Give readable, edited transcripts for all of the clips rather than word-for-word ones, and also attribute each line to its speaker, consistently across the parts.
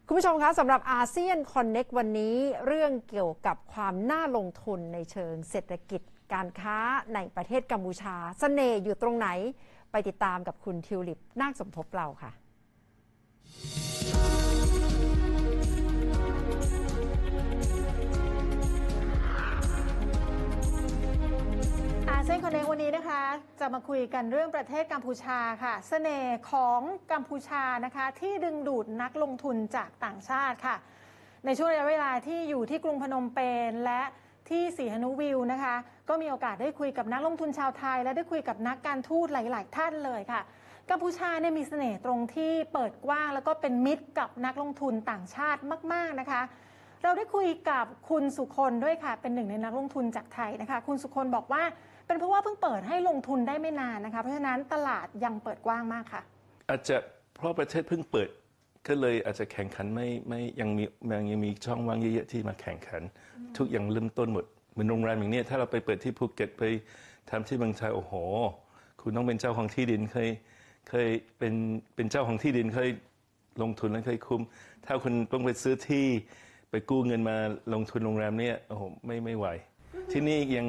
Speaker 1: คุณผู้ชมคะสำหรับอาเซียนคอนเน็กวันนี้เรื่องเกี่ยวกับความน่าลงทุนในเชิงเศรษฐกิจการค้าในประเทศกัมพูชาเสน่ห์อยู่ตรงไหนไปติดตามกับคุณทิวลิปนาคสมภพเราค่ะ
Speaker 2: อาเซียนคอนเนควันนี้นะคะจะมาคุยกันเรื่องประเทศกัมพูชาค่ะเสน่ห์ของกัมพูชานะคะที่ดึงดูดนักลงทุนจากต่างชาติค่ะในช่วงระยะเวลาที่อยู่ที่กรุงพนมเปญและที่สีหนุวิวนะคะก็มีโอกาสได้คุยกับนักลงทุนชาวไทยและได้คุยกับนักการทูตหลายๆท่านเลยค่ะกัมพูชาเนี่ยมีเสน่ห์ตรงที่เปิดกว้างแล้วก็เป็นมิตรกับนักลงทุนต่างชาติมากๆนะคะเราได้คุยกับคุณสุคนด้วยค่ะเป็นหนึ่งในนักลงทุนจากไทยนะคะคุณสุคนบอกว่าเป็นเพราะว่าเพิ่งเปิดให้ลงทุนได้ไม่นานนะคะเพราะฉะนั้นตลาดยังเปิดกว้างมากค่ะ
Speaker 3: อาจจะเพราะประเทศเพิ่งเปิดก็เลยอาจจะแข่งขันไม่ยังมีช่องว่างเยอะๆที่มาแข่งขันทุกอย่างเริ่มต้นหมดเหมือนโรงแรมอย่างนี้ถ้าเราไปเปิดที่ภูเก็ตไปทำที่เมืองไทยโอ้โหคุณต้องเป็นเจ้าของที่ดินเคยเป็นเจ้าของที่ดินเคยลงทุนแล้วเคยคุ้มถ้าคุณต้องไปซื้อที่ไปกู้เงินมาลงทุนโรงแรมเนี่ยโอ้โหไม่ไหวที่นี่ยัง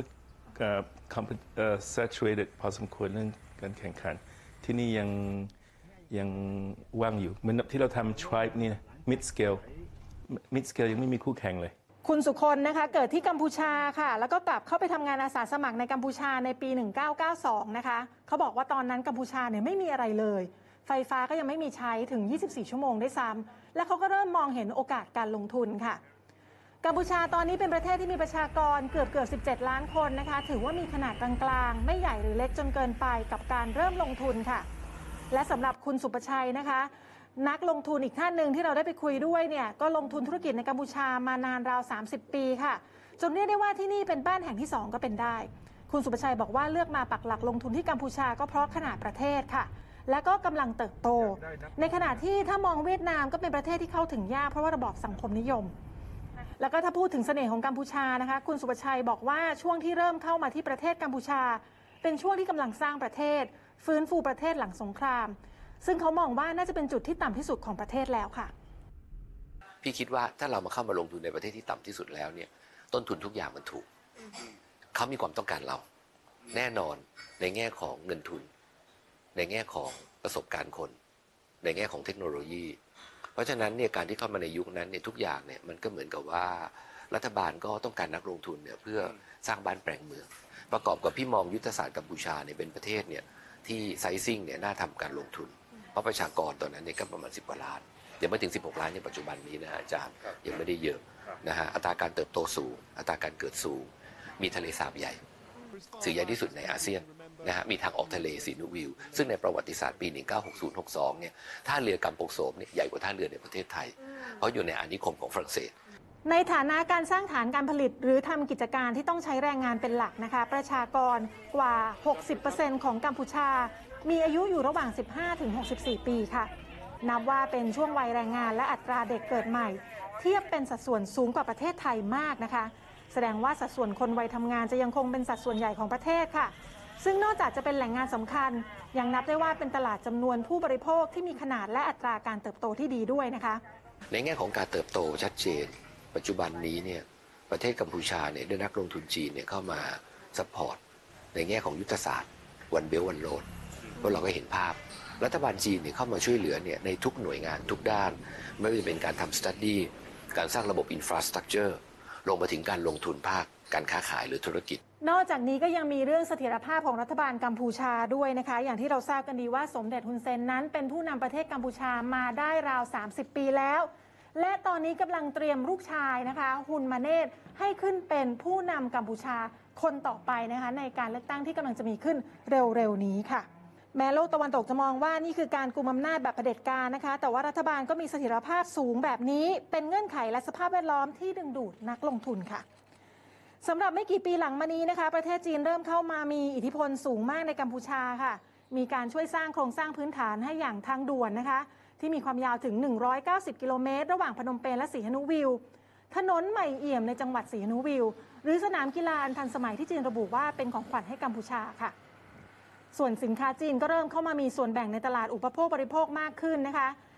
Speaker 3: saturated พอสมควรเรื่องการแข่งขันที่นี่ยังว่างอยู่เหมือนที่เราทำ Tribe เนี่ย mid scale ยังไม่มีคู่แข่งเลย
Speaker 2: คุณสุคนนะคะเกิดที่กัมพูชาค่ะแล้วก็กลับเข้าไปทำงานอาสาสมัครในกัมพูชาในปี1992นะคะเขาบอกว่าตอนนั้นกัมพูชาเนี่ยไม่มีอะไรเลยไฟฟ้าก็ยังไม่มีใช้ถึง24ชั่วโมงด้วยซ้ำและเขาก็เริ่มมองเห็นโอกาสการลงทุนค่ะกัมพูชาตอนนี้เป็นประเทศที่มีประชากรเกือบ17ล้านคนนะคะถือว่ามีขนาดกลางๆไม่ใหญ่หรือเล็กจนเกินไปกับการเริ่มลงทุนค่ะและสำหรับคุณสุประชัยนะคะนักลงทุนอีกท่านหนึ่งที่เราได้ไปคุยด้วยเนี่ยก็ลงทุนธุรกิจในกัมพูชามานานราว30ปีค่ะจนเรียกได้ว่าที่นี่เป็นบ้านแห่งที่2ก็เป็นได้คุณสุประชัยบอกว่าเลือกมาปักหลักลงทุนที่กัมพูชาก็เพราะขนาดประเทศค่ะและก็กำลังเติบโตในขณะที่ถ้ามองเวียดนามก็เป็นประเทศที่เข้าถึงยากเพราะว่าระบอบสังคมนิยมแล้วก็ถ้าพูดถึงเสน่ห์ของกัมพูชานะคะคุณสุประชัยบอกว่าช่วงที่เริ่มเข้ามาที่ประเทศกัมพูชาเป็นช่วงที่กำลังสร้างประเทศฟื้นฟูประเทศหลังสงครามซึ่งเขามองว่าน่าจะเป็นจุดที่ต่ำที่สุดของประเทศแล้วค่ะ
Speaker 4: พี่คิดว่าถ้าเรามาเข้ามาลงทุนในประเทศที่ต่ำที่สุดแล้วเนี่ยต้นทุนทุกอย่างมันถูกเขามีความต้องการเราแน่นอนในแง่ของเงินทุนในแง่ของประสบการณ์คนในแง่ของเทคโนโลยีเพราะฉะนั้นเนี่ยการที่เข้ามาในยุคนั้นเนี่ยทุกอย่างเนี่ยมันก็เหมือนกับว่ารัฐบาลก็ต้องการนักลงทุนเนี่ยเพื่อสร้างบ้านแปลงเมืองประกอบกับพี่มองยุทธศาสตร์กัมพูชาเนี่ยเป็นประเทศเนี่ยที่ไซซิ่งเนี่ยน่าทำการลงทุนเพราะประชากรตอนนั้นเนี่ยก็ประมาณ10 กว่าล้านยังไม่ถึง16 ล้านในปัจจุบันนี้นะอาจารย์ยังไม่ได้เยอะนะฮะอัตราการเติบโตสูงอัตราการเกิดสูงมีทะเลสาบใหญ่สื่อใหญ่ที่สุดในอาเซียนนะฮะมีทางออกทะเลสีนุวิวซึ่งในประวัติศาสตร์ปี1960-62เนี่ยท่าเรือกัมปงโสมเนี่ยใหญ่กว่าท่าเรือในประเทศไทยเพราะอยู่ในอาณานิคมของฝรั่งเศส
Speaker 2: ในฐานะการสร้างฐานการผลิตหรือทำกิจการที่ต้องใช้แรงงานเป็นหลักนะคะประชากรกว่า 60% ของกัมพูชามีอายุอยู่ระหว่าง 15-64 ปีค่ะนับว่าเป็นช่วงวัยแรงงานและอัตราเด็กเกิดใหม่เทียบเป็นสัดส่วนสูงกว่าประเทศไทยมากนะคะแสดงว่าสัดส่วนคนวัยทำงานจะยังคงเป็นสัดส่วนใหญ่ของประเทศค่ะซึ่งนอกจากจะเป็นแหล่งงานสำคัญยังนับได้ว่าเป็นตลาดจำนวนผู้บริโภคที่มีขนาดและอัตราการเติบโตที่ดีด้วยนะคะ
Speaker 4: ในแง่ของการเติบโตชัดเจนปัจจุบันนี้เนี่ยประเทศกัมพูชาเนี่ยได้นักลงทุนจีนเนี่ยเข้ามาซัพพอร์ตในแง่ของยุทธศาสตร์วันเบลวันโรดเพราะเราก็เห็นภาพรัฐบาลจีนเนี่ยเข้ามาช่วยเหลือเนี่ยในทุกหน่วยงานทุกด้านไม่ว่าจะเป็นการทำสตั๊ดดี้การสร้างระบบอินฟราสตรัคเจอร์ลงมาถึงการลงทุนภาคการค้าขายหรือธุรกิจ
Speaker 2: นอกจากนี้ก็ยังมีเรื่องเสถียรภาพของรัฐบาลกัมพูชาด้วยนะคะอย่างที่เราทราบกันดีว่าสมเด็จฮุนเซนนั้นเป็นผู้นำประเทศกัมพูชามาได้ราว30 ปีแล้วและตอนนี้กำลังเตรียมลูกชายนะคะฮุนมาเนตให้ขึ้นเป็นผู้นำกัมพูชาคนต่อไปนะคะในการเลือกตั้งที่กำลังจะมีขึ้นเร็วๆนี้ค่ะแม้โลกตะวันตกจะมองว่านี่คือการกุมอำนาจแบบเผด็จการนะคะแต่ว่ารัฐบาลก็มีเสถียรภาพสูงแบบนี้เป็นเงื่อนไขและสภาพแวดล้อมที่ดึงดูดนักลงทุนค่ะสำหรับไม่กี่ปีหลังมานี้นะคะประเทศจีนเริ่มเข้ามามีอิทธิพลสูงมากในกัมพูชาค่ะมีการช่วยสร้างโครงสร้างพื้นฐานให้อย่างทางด่วนนะคะที่มีความยาวถึง190 กิโลเมตรระหว่างพนมเปญและสีหนุวิวถนนใหม่เอี่ยมในจังหวัดสีหนุวิวหรือสนามกีฬาอันทันสมัยที่จีนระบุว่าเป็นของขวัญให้กัมพูชาค่ะส่วนสินค้าจีนก็เริ่มเข้ามามีส่วนแบ่งในตลาดอุปโภคบริโภคมากขึ้นนะคะ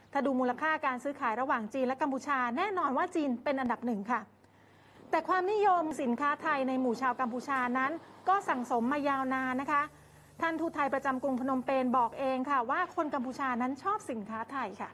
Speaker 2: ถ้าดูมูลค่าการซื้อขายระหว่างจีนและกัมพูชาแน่นอนว่าจีนเป็นอันดับหนึ่งค่ะแต่ความนิยมสินค้าไทยในหมู่ชาวกัมพูชานั้นก็สั่งสมมายาวนานนะคะท่านทูตไทยประจำกรุงพนมเปญบอกเองค่ะว่าคนกัมพูชานั้นชอบสินค้าไทยค่ะ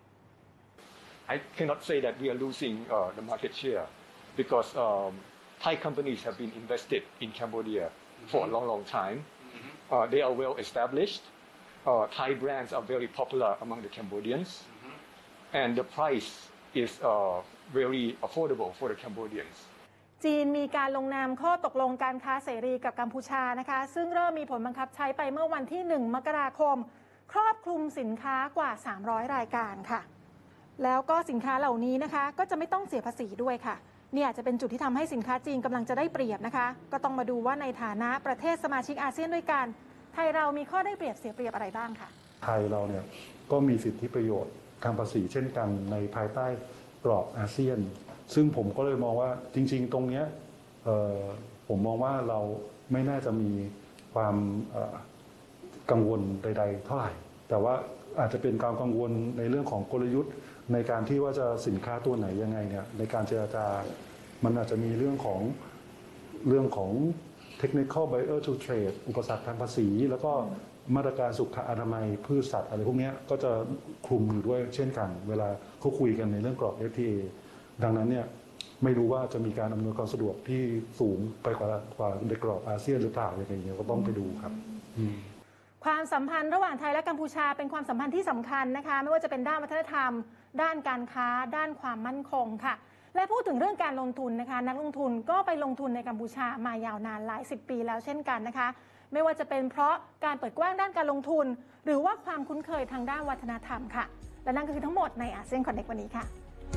Speaker 5: I cannot say that we are losing the market share because Thai companies have been invested in Cambodia for a long time. They are well established. Thai brands are very popular among the Cambodians, and the price is very affordable for the Cambodians.
Speaker 2: จีนมีการลงนามข้อตกลงการค้าเสรีกับกัมพูชานะคะซึ่งเริ่มมีผลบังคับใช้ไปเมื่อวันที่ 1 มกราคมครอบคลุมสินค้ากว่า 300 รายการค่ะแล้วก็สินค้าเหล่านี้นะคะก็จะไม่ต้องเสียภาษีด้วยค่ะนี่อาจจะเป็นจุดที่ทำให้สินค้าจีนกำลังจะได้เปรียบนะคะก็ต้องมาดูว่าในฐานะประเทศสมาชิกอาเซียนด้วยกันไทยเรามีข้อได้เปรียบเสียเปรียบอะไรบ้างค่ะ
Speaker 6: ไทยเราเนี่ยก็มีสิทธิประโยชน์ทางภาษีเช่นกันในภายใต้กรอบอาเซียนซึ่งผมก็เลยมองว่าจริงๆตรงนี้ผมมองว่าเราไม่น่าจะมีความกังวลใดๆเท่าไหร่แต่ว่าอาจจะเป็นการกังวลในเรื่องของกลยุทธ์ในการที่ว่าจะสินค้าตัวไหนยังไงเนี่ยในการเจรจามันอาจจะมีเรื่องของ technical barrier to trade อุปสรรคทางภาษีแล้วก็มาตรการสุขอนามัยพืชสัตว์อะไรพวกนี้ก็จะคลุมอยู่ด้วยเช่นกันเวลาเขาคุยกันในเรื่องกรอบ FTA ดังนั้นเนี่ยไม่รู้ว่าจะมีการอำนวยความสะดวกที่สูงไปกว่าในกรอบอาเซียนหรือเปล่าอย่างเงี้ยก็ต้องไปดูครับ
Speaker 2: ความสัมพันธ์ระหว่างไทยและกัมพูชาเป็นความสัมพันธ์ที่สำคัญนะคะไม่ว่าจะเป็นด้านวัฒนธรรมด้านการค้าด้านความมั่นคงค่ะและพูดถึงเรื่องการลงทุนนะคะนักลงทุนก็ไปลงทุนในกัมพูชามายาวนานหลาย10 ปีแล้วเช่นกันนะคะไม่ว่าจะเป็นเพราะการเปิดกว้างด้านการลงทุนหรือว่าความคุ้นเคยทางด้านวัฒนธรรมค่ะและนั่นก็คือทั้งหมดในอาเซียนคอนเนควันนี้ค่ะ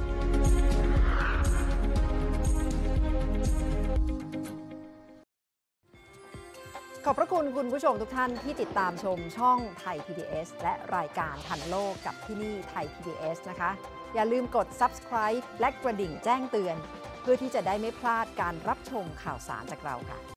Speaker 1: ขอบพระคุณคุณผู้ชมทุกท่านที่ติดตามชมช่องไทย PBS และรายการทันโลกกับที่นี่ไทย PBS นะคะอย่าลืมกด Subscribe และกระดิ่งแจ้งเตือนเพื่อที่จะได้ไม่พลาดการรับชมข่าวสารจากเราค่ะ